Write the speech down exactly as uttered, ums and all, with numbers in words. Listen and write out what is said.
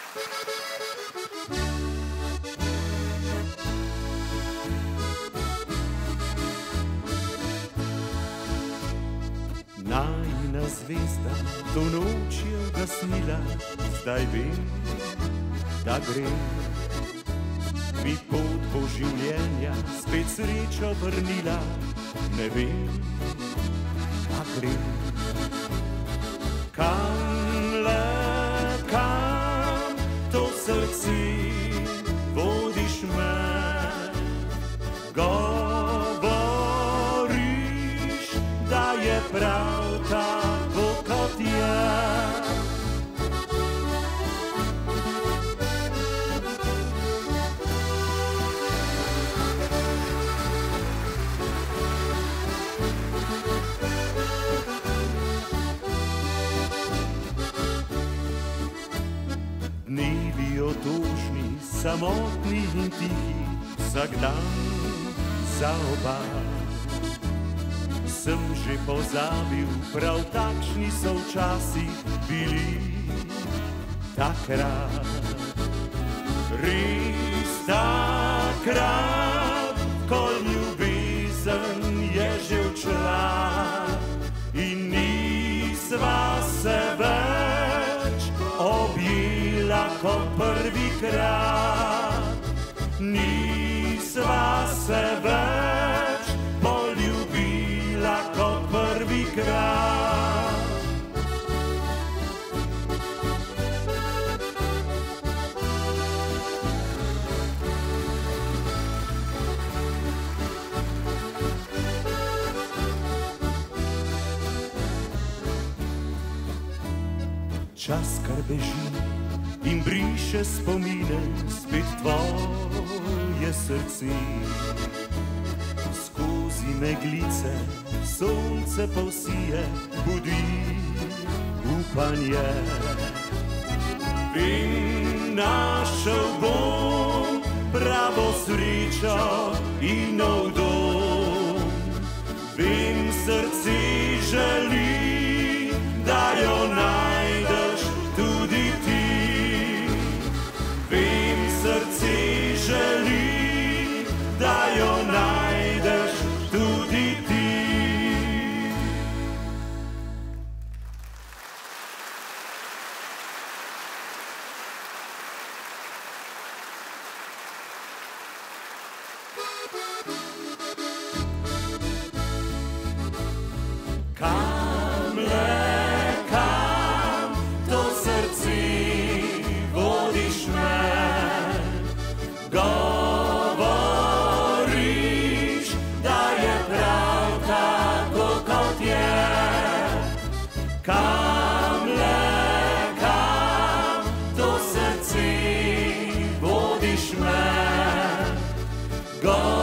Najina zvezda to noč je ugasnila, zdaj vem, da gre. Mi pot bo življenja spet srečo vrnila, ne vem, da gre. Kam le, kam to srce vodiš me, govoriš, da je prav tako kot je. Dnevi otožni, samotni in tihi, vsak dan za oba. Sem že pozabil, prav takšni so včasih bili takrat. Res takrat, ko ljubezen je že odšla in nisva se več objela kot prvikrat. Nisva se več poljubila kot prvikrat. Čas kar beži in briše spomine, spet tvoje srce. Skozi meglice sonce posije, budi upanje. Vem, našel bom pravo srečo in nov dom. Vem, srce želi, da jo najdeš tudi ti. Vem, srce želi, da jo najdeš tudi ti. Kam le, kam to srce vodiš me, govoriš, da je prav tako kot je. Kam le, kam to srce vodiš me, govoriš,